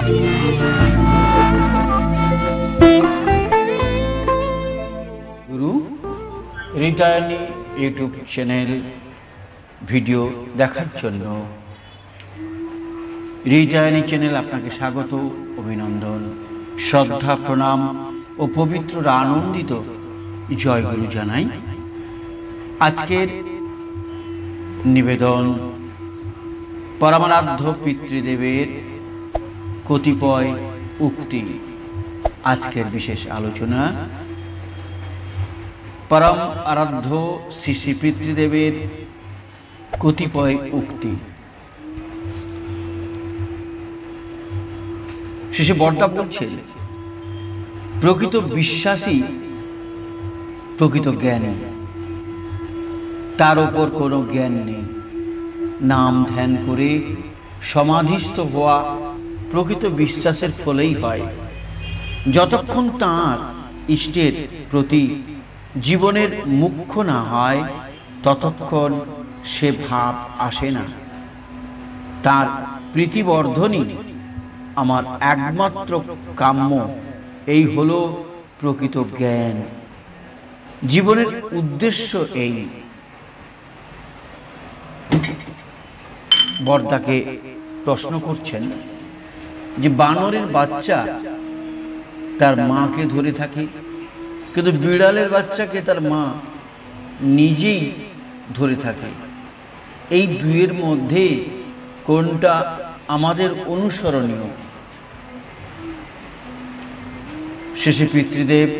গুরু রিটার্নি YouTube channel video দেখার জন্য রিটার্নি channel আপনাকে স্বাগত, অভিনন্দন, শ্রদ্ধা, প্রণাম ও পবিত্র আনন্দিত জয়গুরু জানাই। আজকের নিবেদন পরমারাধ্য পিতৃদেবের কতিপয় উক্তি। আজকের বিশেষ আলোচনা পরম আরাধ্য শ্রী শ্রী পিতৃদেবের কতিপয় উক্তি। শেষে বর্দা বলছেন, প্রকৃত বিশ্বাসী প্রকৃত জ্ঞানী, তার ওপর কোনো জ্ঞান নেই। নাম ধ্যান করে সমাধিস্থ হওয়া প্রকৃত বিশ্বাসের ফলেই হয়। যতক্ষণ তাঁর ইষ্টের প্রতি জীবনের মুখ্য না হয় ততক্ষণ সে ভাব আসে না। তার প্রীতিবর্ধনই আমার একমাত্র কাম্য, এই হলো প্রকৃত জ্ঞান। জীবনের উদ্দেশ্য এই। বর্দাকে প্রশ্ন করছেন যে বানরের বাচ্চা তার মাকে ধরে থাকে, কিন্তু বিড়ালের বাচ্চাকে তার মা নিজেই ধরে থাকে। এই দুইয়ের মধ্যে কোনটা আমাদের অনুসরণীয়? শেষে পিতৃদেব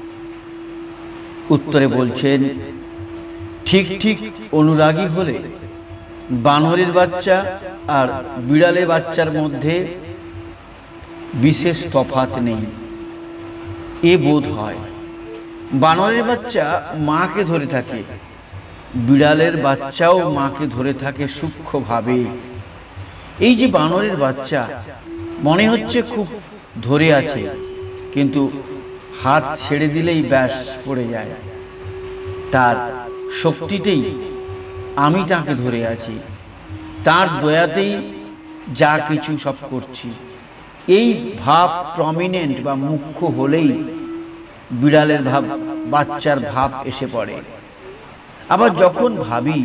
উত্তরে বলছেন, ঠিক ঠিক অনুরাগী হলে বানরের বাচ্চা আর বিড়ালের বাচ্চার মধ্যে বিশেষ তফাৎ নেই, এ বোধ হয়। বানরের বাচ্চা মাকে ধরে থাকে, বিড়ালের বাচ্চাও মাকে ধরে থাকে সূক্ষ্মভাবে। এই যে বানরের বাচ্চা মনে হচ্ছে খুব ধরে আছে, কিন্তু হাত ছেড়ে দিলেই ব্যাস পড়ে যায়। তার শক্তিতেই আমি তাকে ধরে আছি, তার দয়াতেই যা কিছু সব করছি। এই ভাব প্রমিনেন্ট বা মুখ্য হলেই বিড়ালের ভাব, বাচ্চার ভাব এসে পড়ে। আবার যখন ভাবি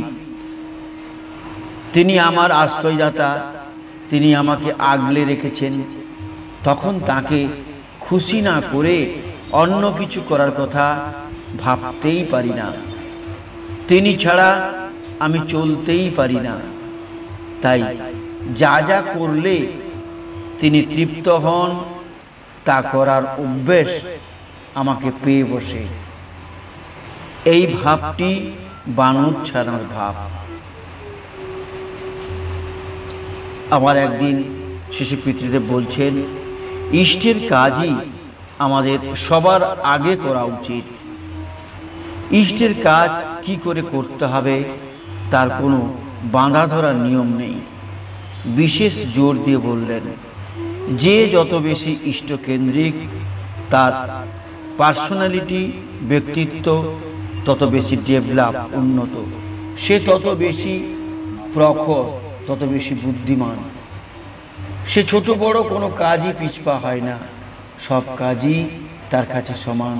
তিনি আমার আশ্রয়দাতা, তিনি আমাকে আগলে রেখেছেন, তখন তাকে খুশি না করে অন্য কিছু করার কথা ভাবতেই পারি না। তিনি ছাড়া আমি চলতেই পারি না। তাই যা যা করলে তিনি তৃপ্ত হন তা করার অভ্যেস আমাকে পেয়ে বসে। এই ভাবটি বানর ছাড়ার ভাব। আবার একদিন শিশু পিতৃদেব বলছেন, ইষ্টের কাজই আমাদের সবার আগে করা উচিত। ইষ্টের কাজ কি করে করতে হবে তার কোনো বাঁধা ধরার নিয়ম নেই। বিশেষ জোর দিয়ে বললেন, যে যত বেশি ইষ্টকেন্দ্রিক তার পার্সোনালিটি, ব্যক্তিত্ব তত বেশি ডেভেলপ, উন্নত। সে তত বেশি প্রখর, তত বেশি বুদ্ধিমান। সে ছোট বড় কোনো কাজই পিছপা হয় না, সব কাজই তার কাছে সমান।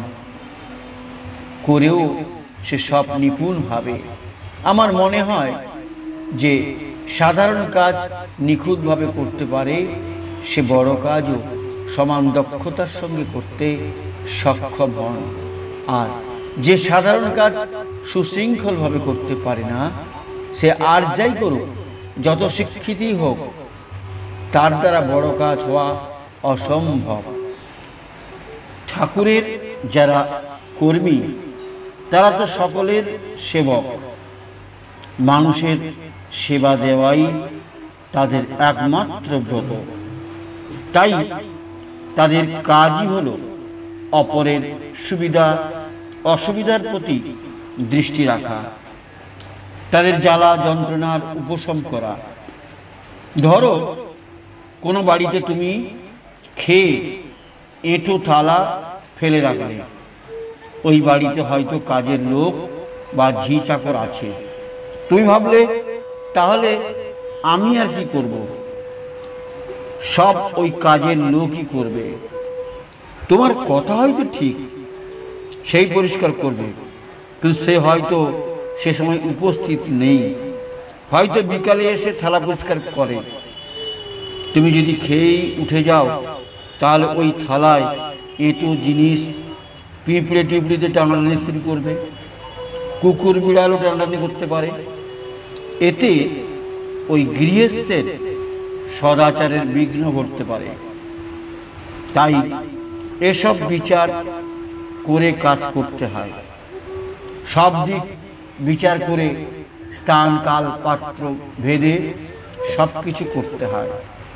করেও সে সব নিপুণভাবে। আমার মনে হয় যে সাধারণ কাজ নিখুঁতভাবে করতে পারে, সে বড় কাজও সমান দক্ষতার সঙ্গে করতে সক্ষম হন। আর যে সাধারণ কাজ সুশৃঙ্খলভাবে করতে পারে না, সে আর যাই করুক, যত শিক্ষিতই হোক, তার দ্বারা বড় কাজ হওয়া অসম্ভব। ঠাকুরের যারা কর্মী তারা তো সকলের সেবক। মানুষের সেবা দেওয়াই তাদের একমাত্র ব্রত। তাই তাদের কাজই হলো অপরের সুবিধা অসুবিধার প্রতি দৃষ্টি রাখা, তাদের জ্বালা যন্ত্রণার উপশম করা। ধরো কোনো বাড়িতে তুমি খেয়ে এঁটো থালা ফেলে রাখলে, ওই বাড়িতে হয়তো কাজের লোক বা ঝি চাকর আছে। তুমি ভাবলে তাহলে আমি আর কি করব, সব ওই কাজের লোকই করবে। তোমার কথা হয়তো ঠিক, সেই পরিষ্কার করবে, কিন্তু সে হয়তো সে সময় উপস্থিত নেই, হয়তো বিকালে এসে থালা পরিষ্কার করে। তুমি যদি খেয়েই উঠে যাও, তাহলে ওই থালায় এঁটো জিনিস পিঁপড়ে টিপড়িতে টানাটানি শুরু করবে, কুকুর বিড়ালও টানাটানি করতে পারে। এতে ওই গৃহস্থের সদাচারের বিঘ্ন ঘটতে পারে। তাই এসব বিচার করে কাজ করতে হয়। সব দিক বিচার করে স্থান কাল পাত্র ভেদে সব কিছু করতে হয়।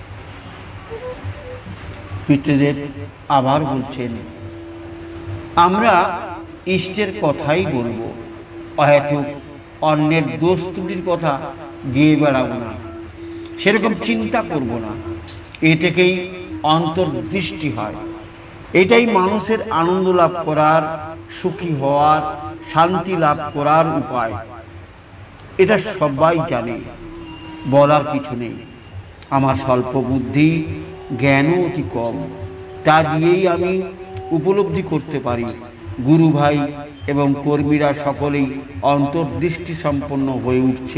পিতৃদেব আবার বলছেন, আমরা ইষ্টের কথাই বলবো, অহেতুক অন্যের দোষ ত্রুটির কথা গিয়ে বেড়াবো না, সেরকম চিন্তা করব না। এ থেকেই অন্তর্দৃষ্টি হয়। এটাই মানুষের আনন্দ লাভ করার, সুখী হওয়ার, শান্তি লাভ করার উপায়। এটা সবাই জানে, বলার কিছু নেই। আমার স্বল্প বুদ্ধি, জ্ঞানও অতি কম, তা দিয়েই আমি উপলব্ধি করতে পারি গুরু ভাই এবং কর্মীরা সকলেই অন্তর্দৃষ্টি সম্পন্ন হয়ে উঠছে।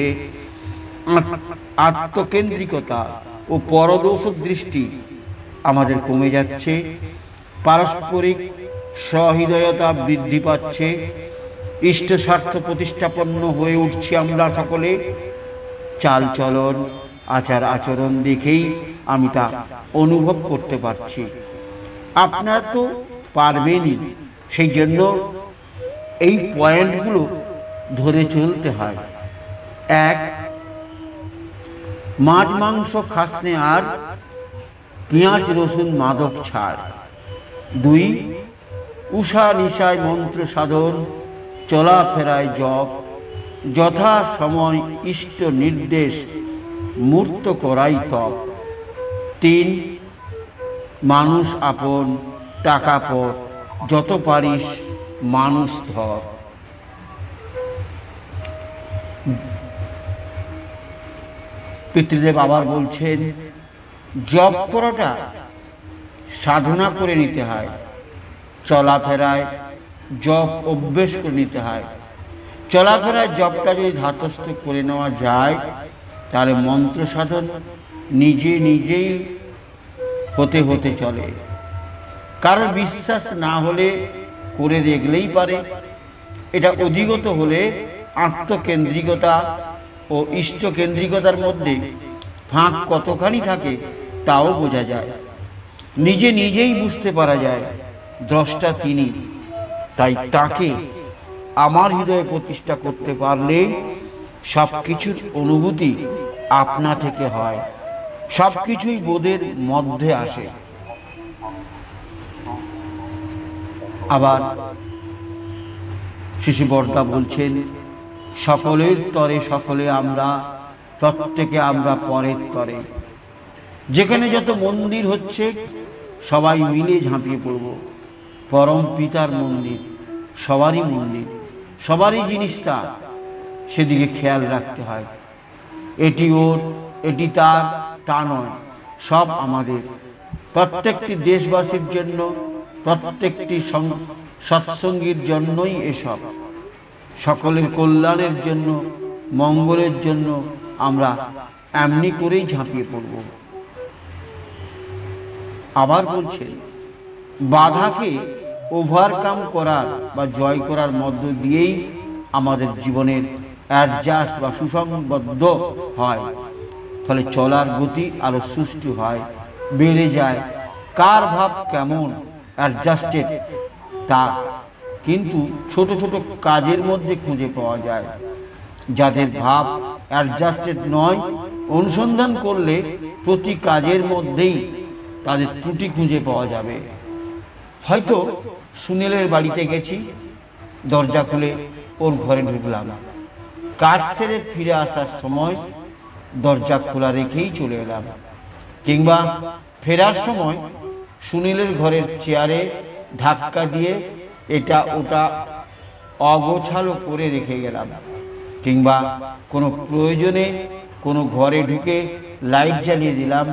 আত্মকেন্দ্রিকতা ও পরদোষ দৃষ্টি আমাদের কমে যাচ্ছে, পারস্পরিক সহৃদয়তা বৃদ্ধি পাচ্ছে, ইষ্ট স্বার্থ প্রতিষ্ঠাপন্ন হয়ে উঠছি আমরা সকলে। চালচলন, আচার আচরণ দেখেই আমি তা অনুভব করতে পারছি। আপনারা তো পারবেনই, সেই জন্য এই পয়েন্টগুলো ধরে চলতে হয়। 1, মাছ মাংস খাসনে আর পেঁয়াজ রসুন মাদক ছাড়। 2, উষা নিশায় মন্ত্র সাধন, চলাফেরায় জপ, যথা সময় ইষ্ট নির্দেশ মূর্ত করাই তপ। 3, মানুষ আপন, টাকা পর, যত পারিস মানুষ ধর। পিতৃদেব আবার বলছেন, জপ করাটা সাধনা করে নিতে হয়, চলাফেরায় জপ অভ্যেস করে নিতে হয়। চলাফেরায় জপটা যদি ধাতস্থ করে নেওয়া যায়, তাহলে মন্ত্র সাধন নিজে নিজেই হতে হতে চলে। কারো বিশ্বাস না হলে করে দেখলেই পারে। এটা অধিগত হলে আত্মকেন্দ্রিকতা ও ইষ্টকেন্দ্রিকতার মধ্যে ফাঁক কতখানি থাকে তাও বোঝা যায়, নিজে নিজেই বুঝতে পারা যায়। দ্রষ্টা তিনি, তাই তাকে আমার হৃদয়ে প্রতিষ্ঠা করতে পারলে সব কিছুর অনুভূতি আপনা থেকে হয়, সব কিছুই বোধের মধ্যে আসে। আবার শিশু বর্দা বলছেন, সকলের তরে সকলে আমরা, প্রত্যেকে আমরা পরের তরে। যেখানে যত মন্দির হচ্ছে সবাই মিলে ঝাঁপিয়ে পড়ব। পরম পিতার মন্দির, সবারই মন্দির, সবারই জিনিসটা, সেদিকে খেয়াল রাখতে হয়। এটি ওর, এটি তার, তা নয়, সব আমাদের। প্রত্যেকটি দেশবাসীর জন্য, প্রত্যেকটি সৎসঙ্গীর জন্যই এসব। সকলের কল্যাণের জন্য, মঙ্গলের জন্য আমরা এমনি করেই ঝাঁপিয়ে পড়ব। আবার বলছেন, বাধাকে ওভারকাম করার বা জয় করার মধ্য দিয়েই আমাদের জীবনের অ্যাডজাস্ট বা সুসংবদ্ধ হয়। ফলে চলার গতি আরো সুষ্ঠু হয়, বেড়ে যায়। কার ভাব কেমন অ্যাডজাস্টেড তা কিন্তু ছোট ছোট কাজের মধ্যে খুঁজে পাওয়া যায়। যাদের ভাব অ্যাডজাস্টেড নয়, অনুসন্ধান করলে প্রতি কাজের মধ্যেই তাদের ত্রুটি খুঁজে পাওয়া যাবে। হয়তো সুনীলের বাড়িতে গেছি, দরজা খুলে ওর ঘরে ঢুকলাম, কাজ সেরে ফিরে আসার সময় দরজা খোলা রেখেই চলে এলাম। কিংবা ফেরার সময় সুনীলের ঘরের চেয়ারে ধাক্কা দিয়ে এটা ওটা অগোছালো করে রেখে গেলাম। কিংবা কোনো প্রয়োজনে কোনো ঘরে ঢুকে লাইট জ্বালিয়ে দিলাম,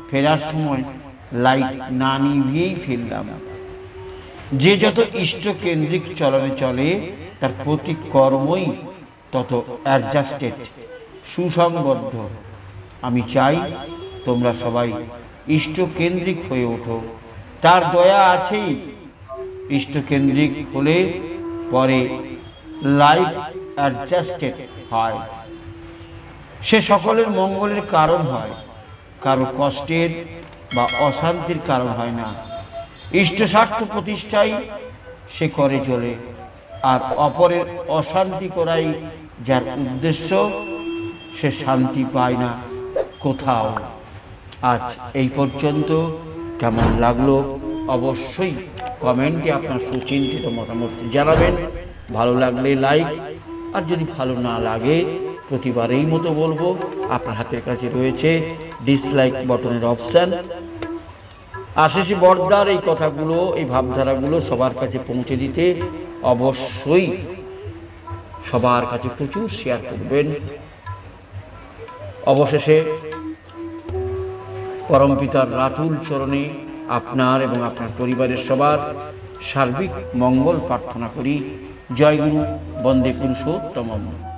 ফেরার সময় লাইট না নিভিয়েই ফিরলাম। যে যত ইষ্টকেন্দ্রিক চলনে চলে তার প্রতি কর্মই তত অ্যাডজাস্টেড, সুসংবদ্ধ। আমি চাই তোমরা সবাই ইষ্টকেন্দ্রিক হয়ে ওঠো। তার দয়া আছেই। ইষ্টকেন্দ্রিক হলে পরে লাইফ অ্যাডজাস্টেড হয়। সে সকলের মঙ্গলের কারণ হয়, কারো কষ্টের বা অশান্তির কারণ হয় না। ইষ্ট স্বার্থ প্রতিষ্ঠাই সে করে চলে, আর অপরের অশান্তি করাই যার উদ্দেশ্য, সে শান্তি পায় না কোথাও। আজ এই পর্যন্ত। কেমন লাগলো অবশ্যই কমেন্টে আপনার সুচিন্তিত মতামত জানাবেন। ভালো লাগলে লাইক, আর যদি ভালো না লাগে প্রতিবারেই মতো বলবো, আপনার হাতের কাছে রয়েছে ডিসলাইক বটনের অপশান। আশিস বর্দার এই কথাগুলো, এই ভাবধারাগুলো সবার কাছে পৌঁছে দিতে অবশ্যই সবার কাছে প্রচুর শেয়ার করবেন। অবশেষে পরমপিতার রাতুল চরণে আপনার এবং আপনার পরিবারের সবার সার্বিক মঙ্গল প্রার্থনা করি। জয় গুরু, বন্দে পুরুষোত্তমম।